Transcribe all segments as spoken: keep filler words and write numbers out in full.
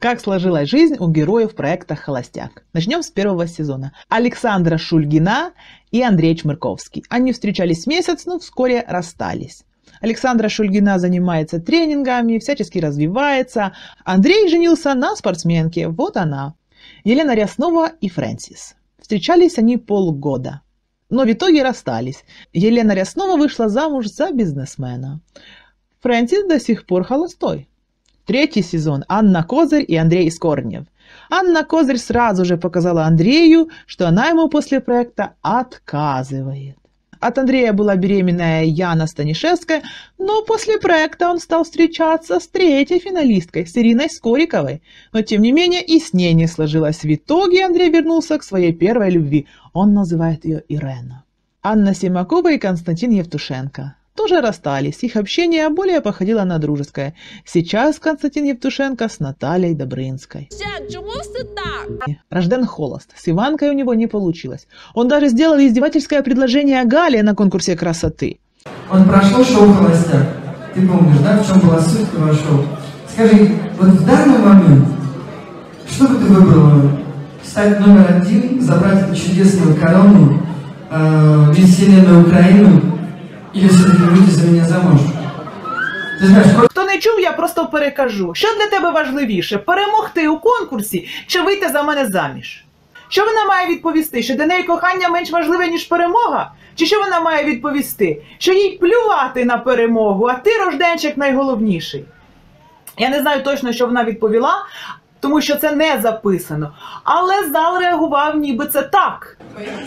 Как сложилась жизнь у героев проекта «Холостяк». Начнем с первого сезона. Александра Шульгина и Андрей Чмырковский. Они встречались месяц, но вскоре расстались. Александра Шульгина занимается тренингами, всячески развивается. Андрей женился на спортсменке. Вот она. Елена Ряснова и Фрэнсис. Встречались они полгода. Но в итоге расстались. Елена Ряснова вышла замуж за бизнесмена. Фрэнсис до сих пор холостой. Третий сезон. Анна Козырь и Андрей Скорнев. Анна Козырь сразу же показала Андрею, что она ему после проекта отказывает. От Андрея была беременная Яна Станишевская, но после проекта он стал встречаться с третьей финалисткой, с Ириной Скориковой. Но тем не менее и с ней не сложилось. В итоге Андрей вернулся к своей первой любви. Он называет ее Ирена. Анна Симакова и Константин Евтушенко тоже расстались. Их общение более походило на дружеское. Сейчас Константин Евтушенко с Натальей Добрынской. Рожден холост. С Иванкой у него не получилось. Он даже сделал издевательское предложение Гале на конкурсе красоты. Он прошел шоу «Холостяк». Ты помнишь, да, в чем была суть этого шоу? Скажи, вот в данный момент, что бы ты выбрала? Стать номер один, забрать эту чудесную корону, э, весь вселенную Украину, или все-таки вийти за мене замуж? Ти знаєш, хто не чув, я просто перекажу. Що для тебе важливіше? Перемогти у конкурсі чи вийти за мене заміж? Що вона має відповісти? Що для неї кохання менш важливе, ніж перемога? Чи що вона має відповісти? Що їй плювати на перемогу, а ти, Рожденчик, найголовніший? Я не знаю точно, що вона відповіла, тому що це не записано. Але зал реагував, ніби це так.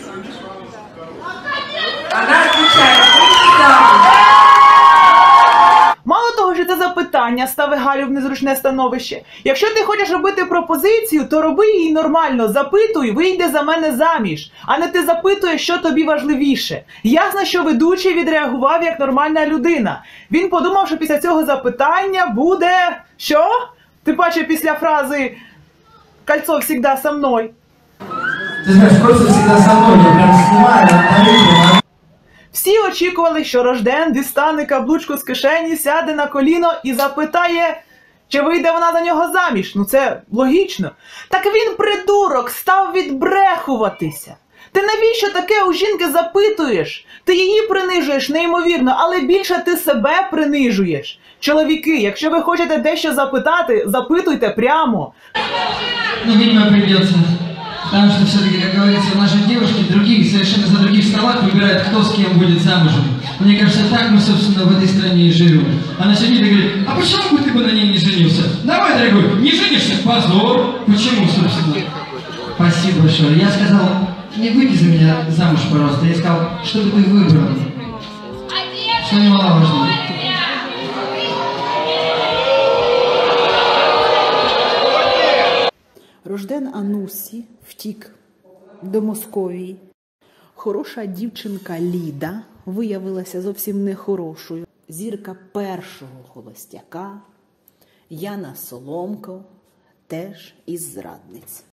Вона відповідає. Мало того, що це запитання ставить Галю в незручне становище. Якщо ти хочеш робити пропозицію, то роби її нормально, запитуй, вийди за мене заміж. А не ти запитуєш, що тобі важливіше. Ясно, що ведучий відреагував як нормальна людина. Він подумав, що після цього запитання буде... Що? Ти бачиш після фрази «Кольцо завжди со мною». Ти знаєш, кольцо завжди со мною, я прям знімаю, на. Всі очікували, що Рожден дістане каблучку з кишені, сяде на коліно і запитає, чи вийде вона за нього заміж. Ну це логічно. Так він, придурок, став відбрехуватися. Ти навіщо таке у жінки запитуєш? Ти її принижуєш неймовірно, але більше ти себе принижуєш. Чоловіки, якщо ви хочете дещо запитати, запитуйте прямо. Ну, видимо, придется. Потому что все-таки, как говорится, наши девушки других, совершенно за других столах выбирают, кто с кем будет замужем. Мне кажется, так мы, собственно, в этой стране и живем. Она сидит и говорит, а почему бы ты бы на ней не женился? Давай, дорогой, не женишься, позор. Почему, собственно? Спасибо большое. Я сказал, не выйди за меня замуж, пожалуйста. Я сказал, что бы ты выбрал. Что немаловажно. Рожден Анусі втік до Московії. Хороша дівчинка Ліда виявилася зовсім нехорошою. Зірка першого холостяка Яна Соломко теж із зрадниць.